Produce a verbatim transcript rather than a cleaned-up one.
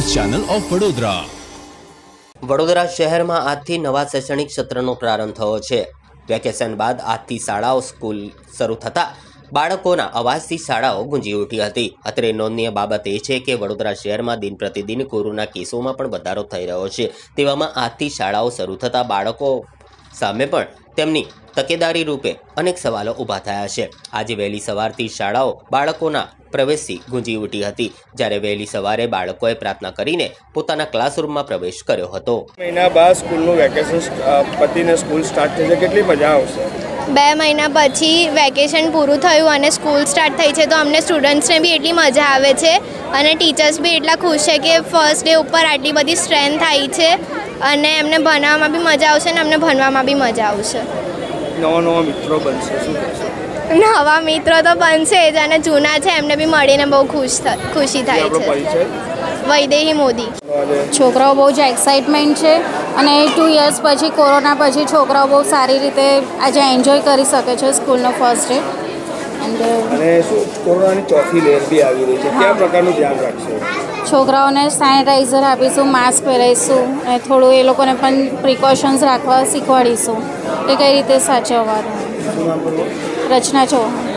News channel of Vadodara. Vadodara શહેરમાં આજથી નવા શૈક્ષણિક સત્રનો પ્રારંભ થયો છે। વેકેશન બાદ આજથી શાળાઓ સ્કૂલ શરૂ થતાં બાળકોના અવાજથી શાળાઓ ગુંજી ઉઠી હતી। અત્રે નોંધનીય બાબત એ છે કે વડોદરા શહેરમાં દિન પ્રતિદિન કોરોના કેસોમાં પણ વધારો થઈ રહ્યો છે। તેવામાં આજથી શાળાઓ શરૂ થતાં બાળકો સામે પણ તેમની તકેદારી રૂપે અનેક સવાલો ઊભા થયા છે। આજે વહેલી સવારથી શાળાઓ બાળકોના પ્રવેશથી ગુંજી ઉઠી હતી, જ્યારે વહેલી સવારે બાળકોએ પ્રાર્થના કરીને પોતાના ક્લાસરૂમમાં પ્રવેશ કર્યો હતો। મહિના બાદ સ્કૂલનું વેકેશન પતીને સ્કૂલ સ્ટાર્ટ થઈ છે, કેટલી મજા આવશે? બે મહિના પછી વેકેશન પૂરું થયું અને સ્કૂલ સ્ટાર્ટ થઈ છે, તો અમને સ્ટુડન્ટ્સને બી એટલી મજા આવે છે અને ટીચર્સ બી એટલા ખુશ છે કે ફર્સ્ટ ડે ઉપર આટલી બધી સ્ટ્રેન્થ આવી છે અને એમને ભણવામાં બી મજા આવશે અને અમને ભણવામાં બી મજા આવશે। નવા નવા મિત્રો બનશે, શું થશે? નવા મિત્રો તો બનશે જ અને જૂના છે એમને બી મળીને બહુ ખુશ ખુશી થાય છે। વૈદેહી મોદી। છોકરાઓ બહુ જ એક્સાઇટમેન્ટ છે અને ટુ યર્સ પછી કોરોના પછી છોકરાઓ બહુ સારી રીતે આજે એન્જોય કરી શકે છે સ્કૂલનો ફર્સ્ટ ડે। અને શું કોરોનાની ચોથી લહેર બી આવી રહી છે, કયા પ્રકારનું ધ્યાન રાખશે? છોકરાઓને સેનિટાઈઝર આપીશું, માસ્ક પહેરાવીશું અને થોડું એ લોકોને પણ પ્રિકોશન્સ રાખવા શીખવાડીશું કે કઈ રીતે સાચવવાનું। રચના ચૌહાણ।